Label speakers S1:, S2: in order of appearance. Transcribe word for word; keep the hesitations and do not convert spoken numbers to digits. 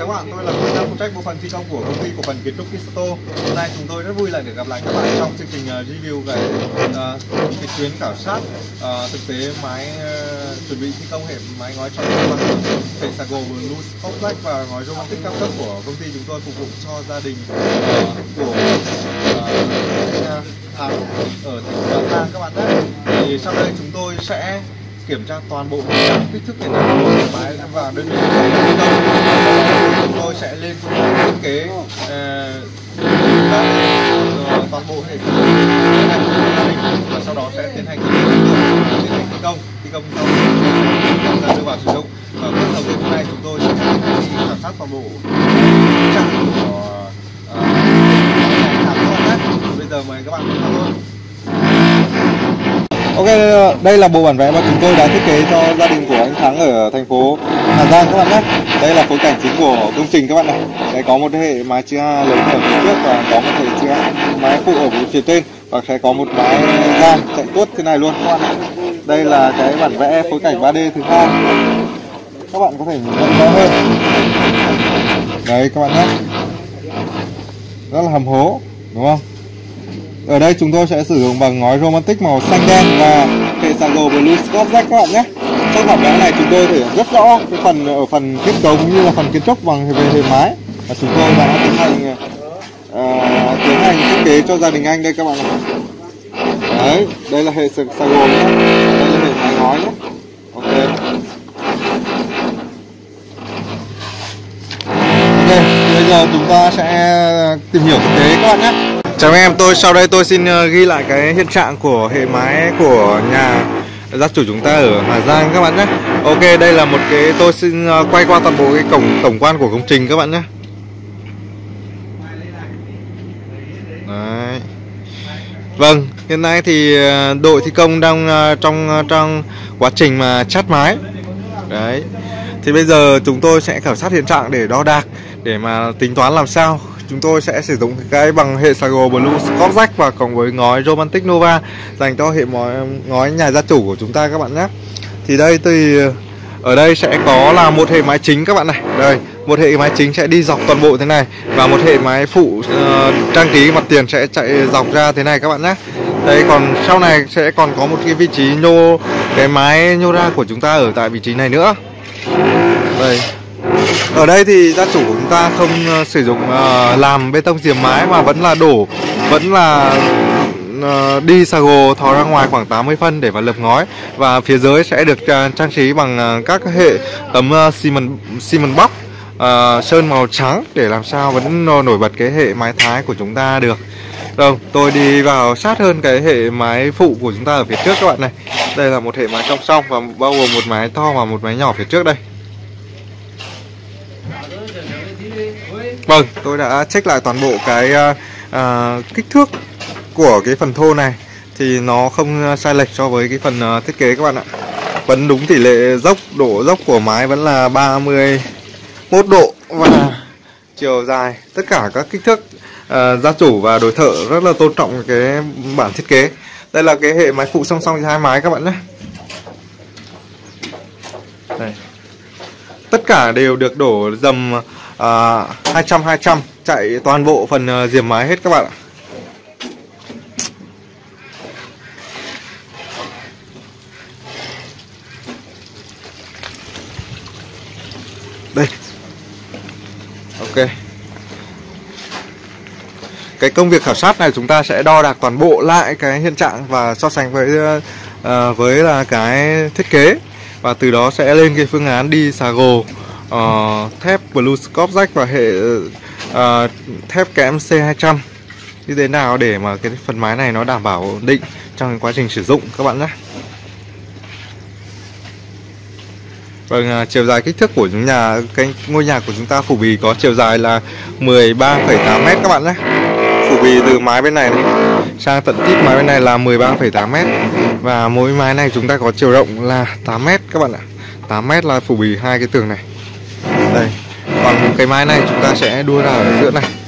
S1: chào các bạn, tôi là Phương đang phụ trách bộ phận thi công của công ty cổ phần kiến trúc Kisto. Hôm nay chúng tôi rất vui lại được gặp lại các bạn trong chương trình uh, review về uh, cái chuyến khảo sát uh, thực tế máy uh, chuẩn bị thi công hệ mái ngói trong hệ Sago Blue Complex và ngói romantic cao cấp của công ty chúng tôi phục vụ cho gia đình uh, của uh, Thắng ở tỉnh Hà Giang các bạn nhé. Thì sau đây chúng tôi sẽ kiểm tra toàn bộ kích thước hiện tại của máy và đơn vị thi công. Chúng tôi sẽ lên phương án thiết kế uh, toàn bộ hệ thống và sau đó sẽ tiến hành tiến hành thi công thi công sau đưa vào sử dụng. Và bước đầu tiên hôm nay chúng tôi sẽ tiến hành khảo sát toàn bộ trạng của uh, bây giờ mời các bạn cùng tham luôn. Ok, đây là bộ bản vẽ mà chúng tôi đã thiết kế cho gia đình của anh Thắng ở thành phố Hà Giang các bạn nhé. Đây là phối cảnh chính của công trình các bạn này. Đây có một hệ mái chữ A lớn ở phía trước và có một hệ chữ A mái phụ ở phía trên và sẽ có một mái gian chạy tuốt thế này luôn các bạn ạ. Đây là cái bản vẽ phối cảnh ba D thứ hai. Các bạn có thể nhìn nhận rõ hơn. Đấy các bạn nhé. Rất là hầm hố, đúng không? Ở đây chúng tôi sẽ sử dụng bằng ngói romantic màu xanh đen và hệ Sago Blue Complex các bạn nhé. Trong bản vẽ này chúng tôi thể hiện rất rõ cái phần ở phần kết cấu cũng như là phần kiến trúc bằng về hệ mái và chúng tôi đã tiến hành uh, tiến hành thiết kế cho gia đình anh đây các bạn ạ. Đấy, đây là hệ Sago nhé, đây là hệ mái ngói nhé. Ok. Ok, bây giờ chúng ta sẽ tìm hiểu thực tế các bạn nhé. Chào anh em, tôi sau đây tôi xin ghi lại cái hiện trạng của hệ mái của nhà gia chủ chúng ta ở Hà Giang các bạn nhé. Ok, đây là một cái tôi xin quay qua toàn bộ cái cổng tổng quan của công trình các bạn nhé. Đấy. Vâng, hiện nay thì đội thi công đang trong trong quá trình mà chát mái. Đấy. Thì bây giờ chúng tôi sẽ khảo sát hiện trạng để đo đạc để mà tính toán làm sao. Chúng tôi sẽ sử dụng cái bằng hệ Sago Blue Complex và cộng với ngói Romantic Nova dành cho hệ ngói nhà gia chủ của chúng ta các bạn nhé. Thì đây thì ở đây sẽ có là một hệ mái chính các bạn này. Đây, một hệ mái chính sẽ đi dọc toàn bộ thế này và một hệ mái phụ uh, trang trí mặt tiền sẽ chạy dọc ra thế này các bạn nhé. Đây, còn sau này sẽ còn có một cái vị trí nhô cái mái nhô ra của chúng ta ở tại vị trí này nữa. Đây. Ở đây thì gia chủ của chúng ta không uh, sử dụng uh, làm bê tông diềm mái mà vẫn là đổ, vẫn là uh, đi Sago thò ra ngoài khoảng tám mươi phân để vào lợp ngói. Và phía dưới sẽ được uh, trang trí bằng uh, các hệ tấm uh, xi măng xi măng box uh, sơn màu trắng để làm sao vẫn nổi bật cái hệ mái thái của chúng ta được. Rồi, tôi đi vào sát hơn cái hệ mái phụ của chúng ta ở phía trước các bạn này. Đây là một hệ mái song song và bao gồm một mái to và một mái nhỏ phía trước đây. Vâng, tôi đã check lại toàn bộ cái uh, uh, kích thước của cái phần thô này thì nó không sai lệch so với cái phần uh, thiết kế các bạn ạ. Vẫn đúng tỷ lệ dốc, độ dốc của mái vẫn là ba mươi mốt độ và chiều dài. Tất cả các kích thước uh, gia chủ và đối thợ rất là tôn trọng cái bản thiết kế. Đây là cái hệ mái phụ song song hai mái các bạn nhé. Đây. Tất cả đều được đổ dầm uh, hai trăm hai trăm chạy toàn bộ phần uh, diềm mái hết các bạn ạ. Đây. Ok. Cái công việc khảo sát này chúng ta sẽ đo đạc toàn bộ lại cái hiện trạng và so sánh với uh, với là cái thiết kế. Và từ đó sẽ lên cái phương án đi Sago uh, thép Blue Complex và hệ uh, thép kẽm C hai trăm như thế nào để mà cái phần mái này nó đảm bảo ổn định trong quá trình sử dụng các bạn nhé. Vâng, uh, chiều dài kích thước của chúng nhà cái ngôi nhà của chúng ta phủ bì có chiều dài là mười ba phẩy tám mét các bạn nhé. Phủ bì từ mái bên này, này sang tận tít mái bên này là mười ba phẩy tám mét. Và mỗi mái này chúng ta có chiều rộng là tám mét các bạn ạ. tám mét là phủ bì hai cái tường này. Đây. Còn cái mái này chúng ta sẽ đua ra ở giữa này.